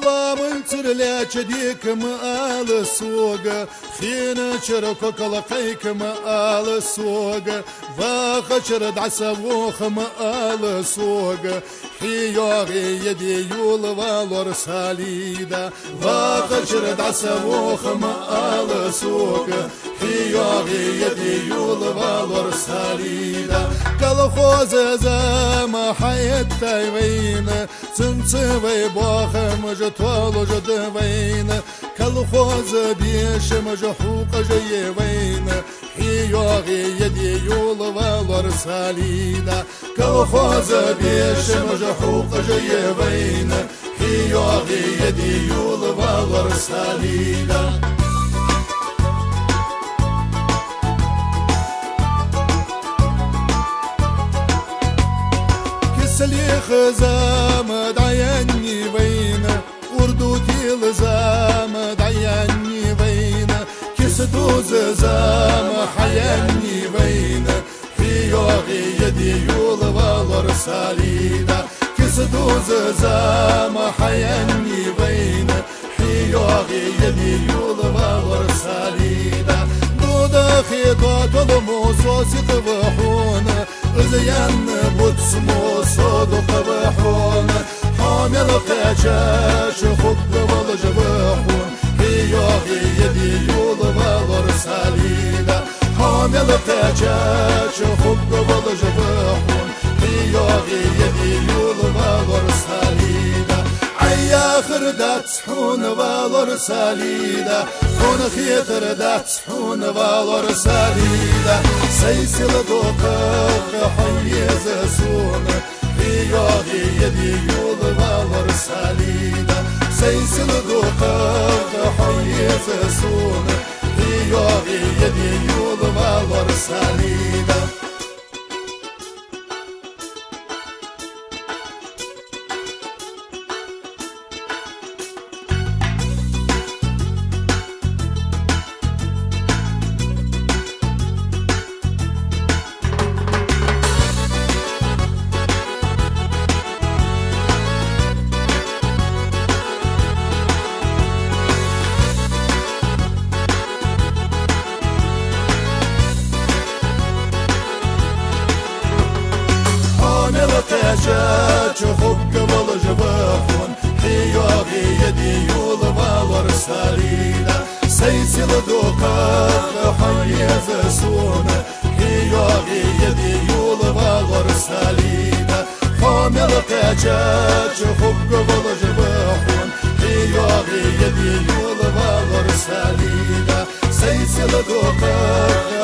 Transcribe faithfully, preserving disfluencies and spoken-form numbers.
من ترلع جديك مآل السوق خينا شركو كلقيك مآل السوق واخشر دعسوخ مآل السوق حيوغي يدي يول والور ساليدا واخشر دعسوخ مآل السوق حيوغي يدي يول والور ساليدا كالخوز زما حيت تايوين تنتوي بوخم جتوالو جدوين كالخوز بيش مجحوق جيوين حيوغي يدي يول والور ساليدا كالخوز بيش مجحوق جيوين حيوغي يدي يول والور ساليدا سلي خزام دعياني وين وردوتي لزام دعياني وين كسدوز زام حياني وين حيوغي يدي يول والور ساليدا كسدوز زام حياني وين حيوغي يدي يول والور ساليدا دودا خيطات الموسوس طبحون زين بوتسمو صدق بحون حامل قاچاش خد والجبحون حيوغي يدي يول والور ساليدا حامل قاچاش خد والجبحون حيوغي يدي يول والور ساليدا عيا خردات حون والور ساليدا حون خيتر دات حون والور ساليدا سيسل دوقق حيز سون حيوغي يدي يول والور ساليدا سيسل دوقق حيز سون حيوغي يدي يول والور ساليدا قاچاش خد والجبحون حيوغي يدي يول والور ساليدا سيسل دوقق حيز سون حيوغي يدي يول والور ساليدا حامل قاچاش خد والجبحون حيوغي يدي يول والور ساليدا سيسل دوقق